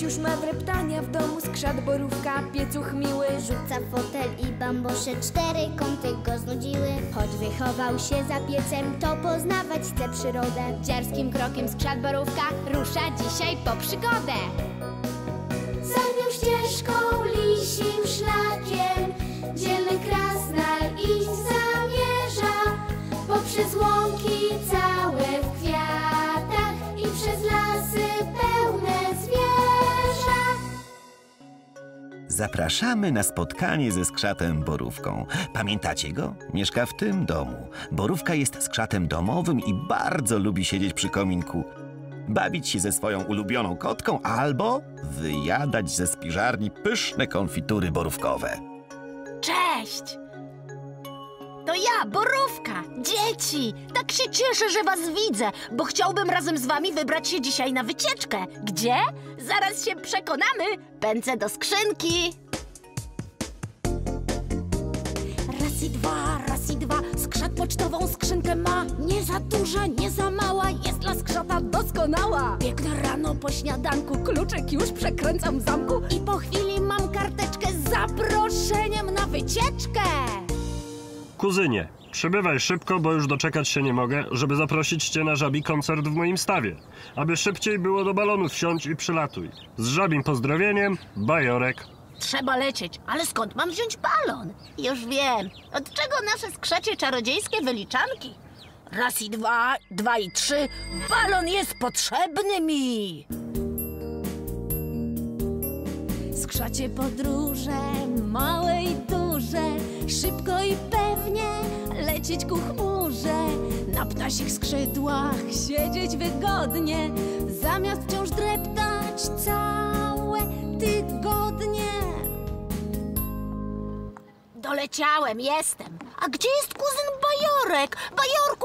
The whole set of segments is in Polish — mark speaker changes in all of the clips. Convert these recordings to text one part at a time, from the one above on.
Speaker 1: Dość już ma dreptania w domu, skrzat borówka, piecuch miły.
Speaker 2: Rzuca fotel i bambosze, 4 kąty go znudziły. Choć wychował się za piecem, to poznawać chce przyrodę.
Speaker 3: Dziarskim krokiem skrzat borówka rusza dzisiaj po przygodę.
Speaker 2: Zadnią ścieżką, lisim szlakiem, dzielny krasnal iść zamierza. Poprzez łąki całe w kwiatach i przez lasy pełne zwierza.
Speaker 4: Zapraszamy na spotkanie ze skrzatem Borówką. Pamiętacie go? Mieszka w tym domu. Borówka jest skrzatem domowym i bardzo lubi siedzieć przy kominku, bawić się ze swoją ulubioną kotką albo wyjadać ze spiżarni pyszne konfitury borówkowe.
Speaker 5: Cześć! To ja, Borówka! Dzieci! Tak się cieszę, że was widzę, bo chciałbym razem z wami wybrać się dzisiaj na wycieczkę. Gdzie? Zaraz się przekonamy. Pędzę do skrzynki. Raz i dwa, skrzat pocztową skrzynkę ma. Nie za duża, nie za mała, jest dla skrzata doskonała. Biegnę rano po śniadanku, kluczek już przekręcam w zamku i po chwili mam karteczkę z zaproszeniem na wycieczkę.
Speaker 6: Kuzynie, przybywaj szybko, bo już doczekać się nie mogę, żeby zaprosić cię na żabi koncert w moim stawie. Aby szybciej było do balonu wsiądź i przylatuj. Z żabim pozdrowieniem, Bajorek.
Speaker 5: Trzeba lecieć, ale skąd mam wziąć balon? Już wiem. Od czego nasze skrzecie czarodziejskie wyliczanki? Raz i dwa, dwa i trzy. Balon jest potrzebny mi.
Speaker 3: Skrzacie podróże, małe i duże, szybko i pewnie lecieć ku chmurze. Na ptasich skrzydłach siedzieć wygodnie, zamiast wciąż dreptać całe tygodnie.
Speaker 5: Doleciałem, jestem. A gdzie jest kuzyn Bajorek? Bajorku!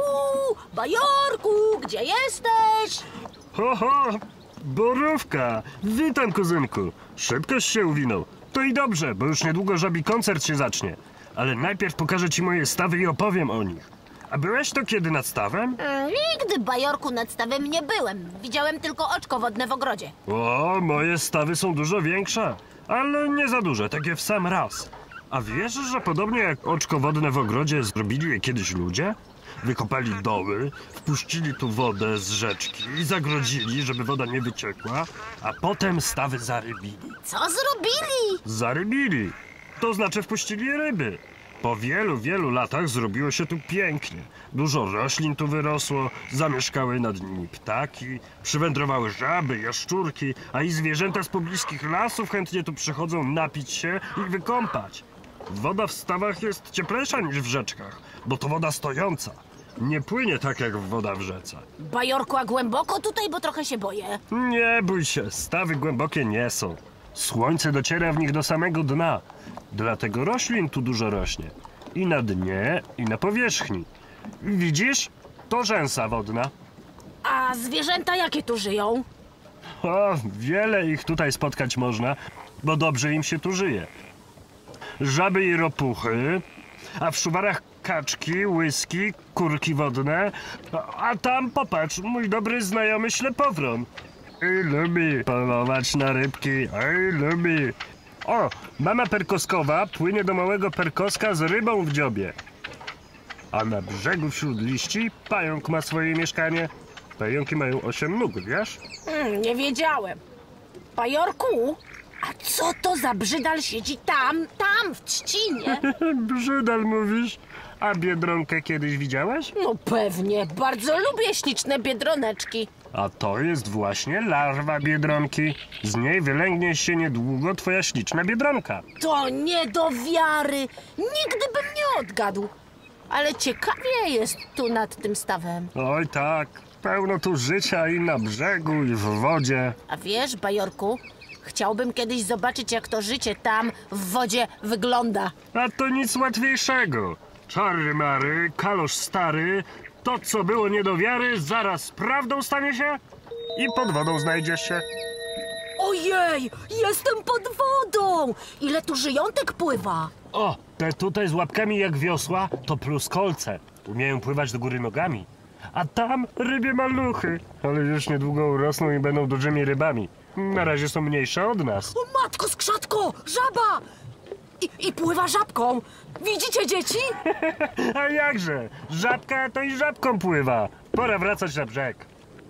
Speaker 5: Bajorku, gdzie jesteś?
Speaker 6: Ho, ho! Borówka! Witam, kuzynku. Szybkoś się uwinął. To i dobrze, bo już niedługo żabi koncert się zacznie. Ale najpierw pokażę ci moje stawy i opowiem o nich. A byłeś to kiedy nad stawem?
Speaker 5: Nigdy, Bajorku, nad stawem nie byłem. Widziałem tylko oczko wodne w ogrodzie.
Speaker 6: O, moje stawy są dużo większe, ale nie za duże, takie w sam raz. A wiesz, że podobnie jak oczko wodne w ogrodzie zrobili je kiedyś ludzie? Wykopali doły, wpuścili tu wodę z rzeczki i zagrodzili, żeby woda nie wyciekła, a potem stawy zarybili.
Speaker 5: Co zrobili?
Speaker 6: Zarybili, to znaczy wpuścili ryby. Po wielu, wielu latach zrobiło się tu pięknie. Dużo roślin tu wyrosło, zamieszkały nad nimi ptaki, przywędrowały żaby, jaszczurki, a i zwierzęta z pobliskich lasów chętnie tu przychodzą napić się i wykąpać. Woda w stawach jest cieplejsza niż w rzeczkach, bo to woda stojąca. Nie płynie tak jak woda w rzece.
Speaker 5: Bajorku, a głęboko tutaj, bo trochę się boję.
Speaker 6: Nie bój się, stawy głębokie nie są. Słońce dociera w nich do samego dna. Dlatego roślin tu dużo rośnie. I na dnie, i na powierzchni. Widzisz? To rzęsa wodna.
Speaker 5: A zwierzęta jakie tu żyją?
Speaker 6: O, wiele ich tutaj spotkać można, bo dobrze im się tu żyje. Żaby i ropuchy, a w szuwarach kaczki, łyski, kurki wodne, a tam popatrz, mój dobry znajomy ślepowron. I lubi polować na rybki, i lubi. O, mama perkoskowa płynie do małego perkoska z rybą w dziobie. A na brzegu wśród liści pająk ma swoje mieszkanie. Pająki mają 8 nóg, wiesz?
Speaker 5: Nie wiedziałem. Bajorku, a co to za brzydal siedzi tam w trzcinie?
Speaker 6: Brzydal mówisz? A Biedronkę kiedyś widziałaś?
Speaker 5: No pewnie, bardzo lubię śliczne biedroneczki.
Speaker 6: A to jest właśnie larwa biedronki. Z niej wylęgnie się niedługo twoja śliczna biedronka.
Speaker 5: To nie do wiary. Nigdy bym nie odgadł. Ale ciekawie jest tu nad tym stawem.
Speaker 6: Oj tak, pełno tu życia i na brzegu, i w wodzie.
Speaker 5: A wiesz, Bajorku, chciałbym kiedyś zobaczyć, jak to życie tam w wodzie wygląda.
Speaker 6: A to nic łatwiejszego. Czary mary, kalosz stary, to co było nie do wiary, zaraz prawdą stanie się i pod wodą znajdziesz się.
Speaker 5: Ojej, jestem pod wodą! Ile tu żyjątek pływa?
Speaker 6: O, te tutaj z łapkami jak wiosła to pluskolce. Umieją pływać do góry nogami. A tam rybie maluchy. Ale już niedługo urosną i będą dużymi rybami. Na razie są mniejsze od nas.
Speaker 5: O matko, skrzatko! Żaba! I pływa żabką. Widzicie, dzieci?
Speaker 6: A jakże? Żabka to i żabką pływa. Pora wracać na brzeg.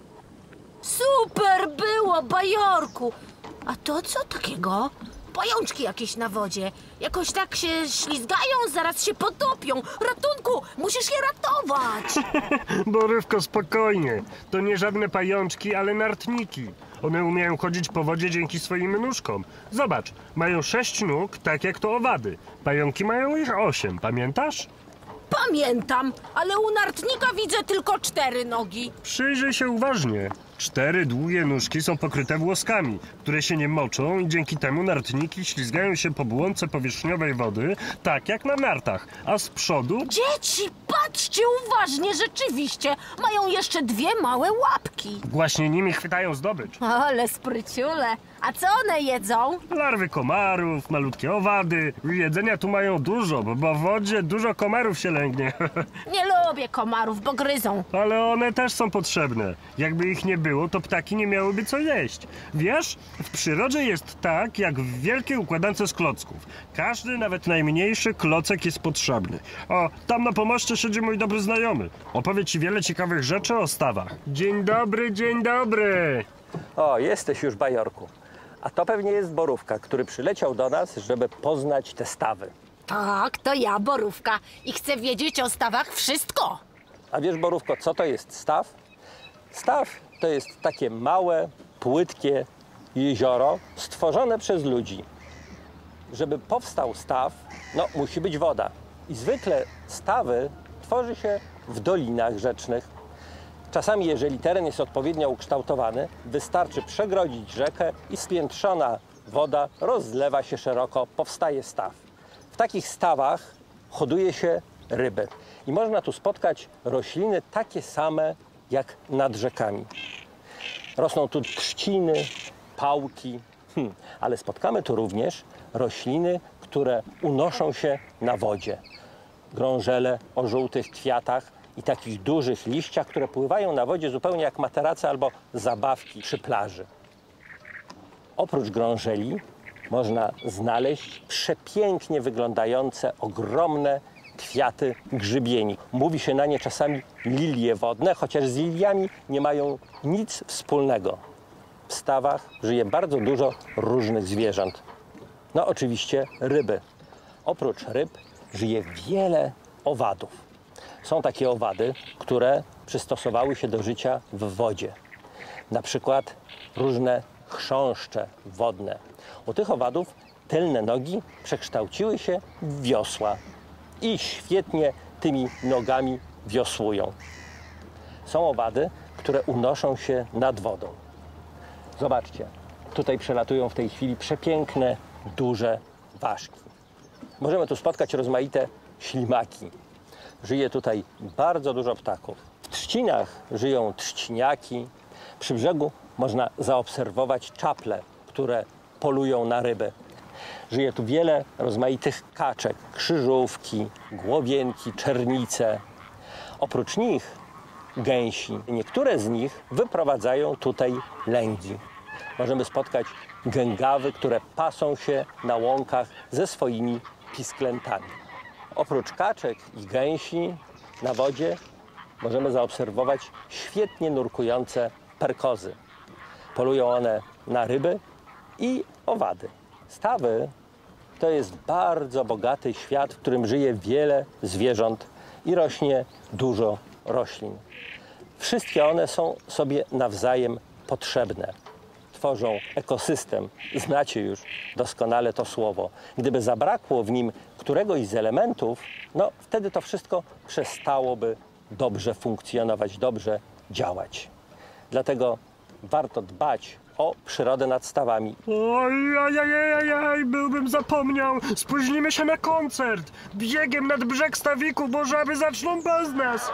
Speaker 5: Super było, bajorku! A to co takiego? Pajączki jakieś na wodzie. Jakoś tak się ślizgają, zaraz się potopią. Ratunku, musisz je ratować.
Speaker 6: Borówko, spokojnie. To nie żadne pajączki, ale nartniki. One umieją chodzić po wodzie dzięki swoim nóżkom. Zobacz, mają 6 nóg, tak jak to owady. Pająki mają ich 8, pamiętasz?
Speaker 5: Pamiętam, ale u nartnika widzę tylko 4 nogi.
Speaker 6: Przyjrzyj się uważnie. 4 długie nóżki są pokryte włoskami, które się nie moczą i dzięki temu nartniki ślizgają się po błonce powierzchniowej wody, tak jak na nartach, a z przodu...
Speaker 5: Dzieci, patrzcie uważnie, rzeczywiście. Mają jeszcze 2 małe łapki.
Speaker 6: Właśnie nimi chwytają zdobycz.
Speaker 5: Ale spryciule. A co one jedzą?
Speaker 6: Larwy komarów, malutkie owady. Jedzenia tu mają dużo, bo w wodzie dużo komarów się lęgnie.
Speaker 5: Nie lubię komarów, bo gryzą.
Speaker 6: Ale one też są potrzebne. Jakby ich nie było, to ptaki nie miałyby co jeść. Wiesz, w przyrodzie jest tak, jak w wielkiej układance z klocków. Każdy, nawet najmniejszy klocek jest potrzebny. O, tam na pomoście siedzi mój dobry znajomy. Opowie ci wiele ciekawych rzeczy o stawach. Dzień dobry, dzień dobry.
Speaker 7: O, jesteś już, bajorku. A to pewnie jest Borówka, który przyleciał do nas, żeby poznać te stawy.
Speaker 5: Tak, to ja, Borówka. I chcę wiedzieć o stawach wszystko.
Speaker 7: A wiesz, Borówko, co to jest staw? Staw to jest takie małe, płytkie jezioro stworzone przez ludzi. Żeby powstał staw, musi być woda. I zwykle stawy tworzy się w dolinach rzecznych. Czasami, jeżeli teren jest odpowiednio ukształtowany, wystarczy przegrodzić rzekę i spiętrzona woda rozlewa się szeroko, powstaje staw. W takich stawach hoduje się ryby i można tu spotkać rośliny takie same jak nad rzekami. Rosną tu trzciny, pałki, ale spotkamy tu również rośliny, które unoszą się na wodzie. Grążele o żółtych kwiatach i takich dużych liściach, które pływają na wodzie zupełnie jak materace albo zabawki przy plaży. Oprócz grążeli można znaleźć przepięknie wyglądające, ogromne kwiaty grzybieni. Mówi się na nie czasami lilie wodne, chociaż z liliami nie mają nic wspólnego. W stawach żyje bardzo dużo różnych zwierząt. Oczywiście ryby. Oprócz ryb żyje wiele owadów. Są takie owady, które przystosowały się do życia w wodzie. Na przykład różne chrząszcze wodne. U tych owadów tylne nogi przekształciły się w wiosła i świetnie tymi nogami wiosłują. Są owady, które unoszą się nad wodą. Zobaczcie, tutaj przelatują w tej chwili przepiękne, duże ważki. Możemy tu spotkać rozmaite ślimaki. Żyje tutaj bardzo dużo ptaków. W trzcinach żyją trzciniaki. Przy brzegu można zaobserwować czaple, które polują na ryby. Żyje tu wiele rozmaitych kaczek, krzyżówki, głowienki, czernice. Oprócz nich gęsi. Niektóre z nich wyprowadzają tutaj lęgi. Możemy spotkać gęgawy, które pasą się na łąkach ze swoimi pisklętami. Oprócz kaczek i gęsi na wodzie możemy zaobserwować świetnie nurkujące perkozy. Polują one na ryby i owady. Stawy to jest bardzo bogaty świat, w którym żyje wiele zwierząt i rośnie dużo roślin. Wszystkie one są sobie nawzajem potrzebne. Tworzą ekosystem. Znacie już doskonale to słowo. Gdyby zabrakło w nim któregoś z elementów, wtedy to wszystko przestałoby dobrze funkcjonować, dobrze działać. Dlatego warto dbać o przyrodę nad stawami.
Speaker 6: Ojej, byłbym zapomniał. Spóźnimy się na koncert. Biegiem nad brzeg stawiku, bo żaby zaczną bez nas.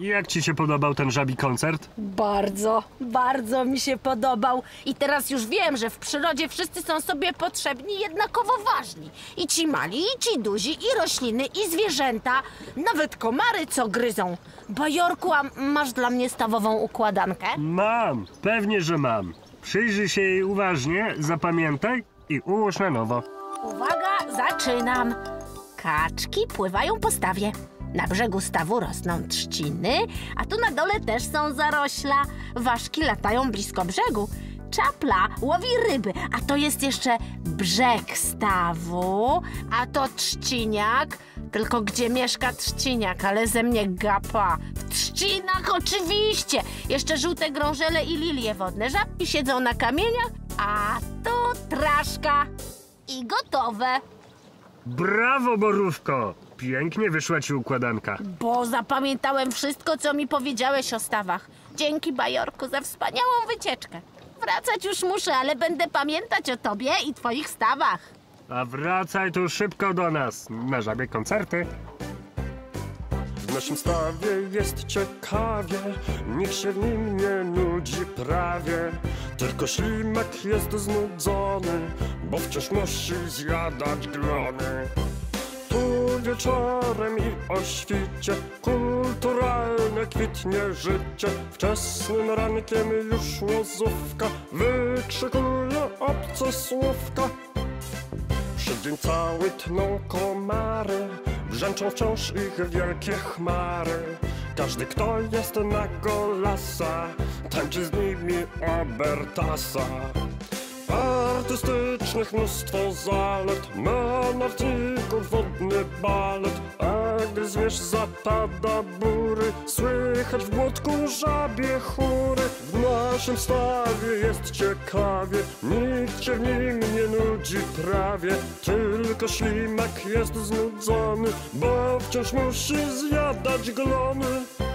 Speaker 6: Jak ci się podobał ten żabi koncert?
Speaker 5: Bardzo, bardzo mi się podobał. I teraz już wiem, że w przyrodzie wszyscy są sobie potrzebni jednakowo ważni. I ci mali, i ci duzi, i rośliny, i zwierzęta. Nawet komary, co gryzą. Bajorku, a masz dla mnie stawową układankę?
Speaker 6: Mam, pewnie, że mam. Przyjrzyj się jej uważnie, zapamiętaj i ułóż na nowo.
Speaker 5: Uwaga, zaczynam. Kaczki pływają po stawie. Na brzegu stawu rosną trzciny, a tu na dole też są zarośla. Ważki latają blisko brzegu. Czapla łowi ryby, a to jest jeszcze brzeg stawu, a to trzciniak. Tylko gdzie mieszka trzciniak, ale ze mnie gapa. W trzcinach oczywiście. Jeszcze żółte grążele i lilie wodne. Żabki siedzą na kamieniach, a tu traszka. I gotowe.
Speaker 6: Brawo, Borówko! Pięknie wyszła ci układanka.
Speaker 5: Bo zapamiętałem wszystko, co mi powiedziałeś o stawach. Dzięki, Bajorku, za wspaniałą wycieczkę. Wracać już muszę, ale będę pamiętać o tobie i twoich stawach.
Speaker 6: A wracaj tu szybko do nas, na żabie koncerty.
Speaker 8: W naszym stawie jest ciekawie, nikt się w nim nie nudzi prawie. Tylko ślimak jest znudzony, bo wciąż musi zjadać glony. Tu wieczorem i o świcie kulturalne kwitnie życie. Wczesnym rankiem już łozówka wykrzykuje obce słówka. Przed dzień cały tną komary, brzęczą wciąż ich wielkie chmary. Każdy, kto jest na golasa, tańczy z nimi obertasa. Artystycznych mnóstwo zalet, na narciku wodny balet. A gdy zwierz zapada bury, słychać w błotku żabie chóry. W naszym stawie jest ciekawie, nikt się w nim nie nudzi prawie. Tylko ślimak jest znudzony, bo wciąż musi zjadać glony.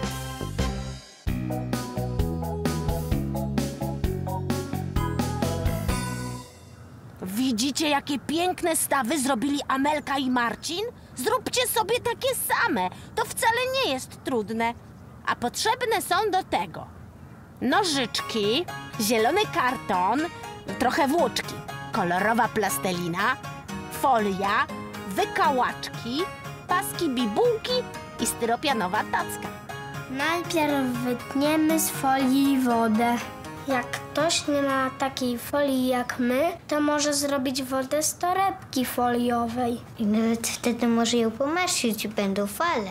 Speaker 5: Widzicie, jakie piękne stawy zrobili Amelka i Marcin? Zróbcie sobie takie same. To wcale nie jest trudne. A potrzebne są do tego nożyczki, zielony karton, trochę włóczki, kolorowa plastelina, folia, wykałaczki, paski bibułki i styropianowa tacka.
Speaker 2: Najpierw wytniemy z folii wodę. Jak ktoś nie ma takiej folii jak my, to może zrobić wodę z torebki foliowej.
Speaker 9: I nawet wtedy może ją pomaścić i będą fale.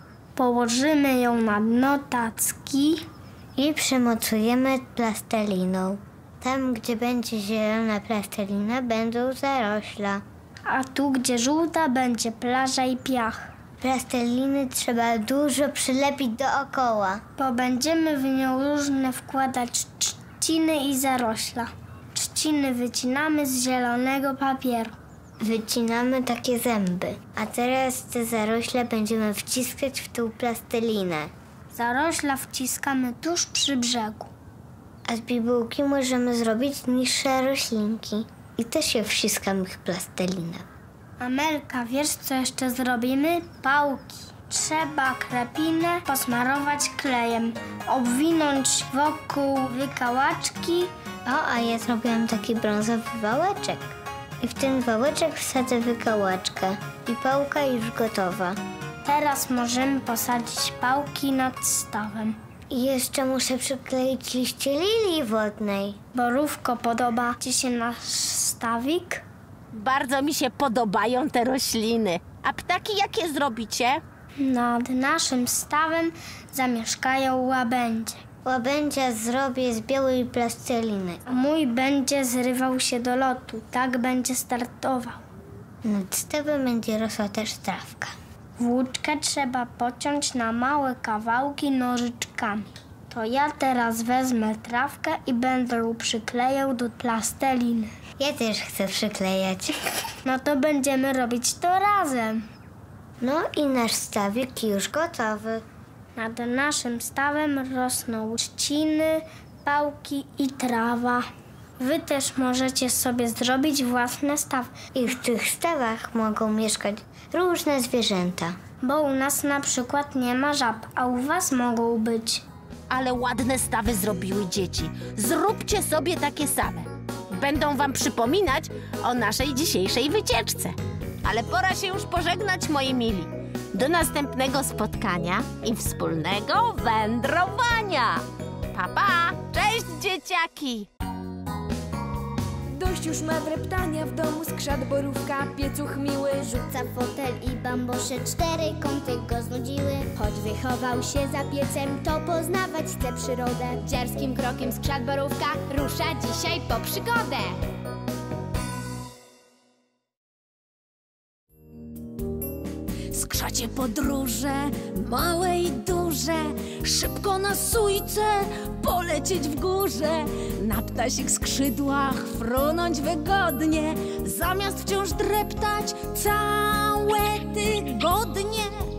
Speaker 2: Położymy ją na dno tacki
Speaker 9: I przymocujemy plasteliną. Tam, gdzie będzie zielona plastelina, będą zarośla.
Speaker 2: a tu, gdzie żółta, będzie plaża i piach.
Speaker 9: Plasteliny trzeba dużo przylepić dookoła.
Speaker 2: Bo będziemy w nią różne wkładać trzciny i zarośla. Trzciny wycinamy z zielonego papieru.
Speaker 9: Wycinamy takie zęby. A teraz te zarośla będziemy wciskać w tą plastelinę.
Speaker 2: Zarośla wciskamy tuż przy brzegu.
Speaker 9: A z bibułki możemy zrobić niższe roślinki. I też je wciskamy w plastelinę.
Speaker 2: Amelka, wiesz co jeszcze zrobimy? Pałki. Trzeba krapinę posmarować klejem, obwinąć wokół wykałaczki.
Speaker 9: O, a ja zrobiłam taki brązowy wałeczek. I w ten wałeczek wsadzę wykałaczkę. I pałka już gotowa.
Speaker 2: Teraz możemy posadzić pałki nad stawem.
Speaker 9: I jeszcze muszę przykleić liście lilii wodnej.
Speaker 2: Borówko, podoba ci się nasz stawik?
Speaker 5: Bardzo mi się podobają te rośliny. A ptaki jakie zrobicie?
Speaker 2: Nad naszym stawem zamieszkają łabędzie.
Speaker 9: Łabędzia zrobię z białej plasteliny.
Speaker 2: A mój będzie zrywał się do lotu. Tak będzie startował.
Speaker 9: Nad stawem będzie rosła też trawka.
Speaker 2: Włóczkę trzeba pociąć na małe kawałki nożyczkami. To ja teraz wezmę trawkę i będę ją przyklejał do plasteliny.
Speaker 9: Ja też chcę przyklejać.
Speaker 2: No to będziemy robić to razem.
Speaker 9: No i nasz stawik już gotowy.
Speaker 2: Nad naszym stawem rosną trzciny, pałki i trawa. Wy też możecie sobie zrobić własne stawy.
Speaker 9: I w tych stawach mogą mieszkać różne zwierzęta.
Speaker 2: bo u nas na przykład nie ma żab, a u was mogą być.
Speaker 5: Ale ładne stawy zrobiły dzieci. Zróbcie sobie takie same. Będą wam przypominać o naszej dzisiejszej wycieczce. Ale pora się już pożegnać, moi mili. Do następnego spotkania i wspólnego wędrowania. Pa, pa! Cześć, dzieciaki!
Speaker 1: Dość już ma dreptania w domu, skrzat borówka, piecuch miły.
Speaker 9: Rzuca fotel i bambosze, 4 kąty go znudziły.
Speaker 3: Choć wychował się za piecem, to poznawać chce przyrodę. Dziarskim krokiem skrzat borówka rusza dzisiaj po przygodę.
Speaker 10: Skrzacie podróże, małe i duże, szybko na sójce polecieć w górze, na ptasich skrzydłach frunąć wygodnie, zamiast wciąż dreptać całe tygodnie.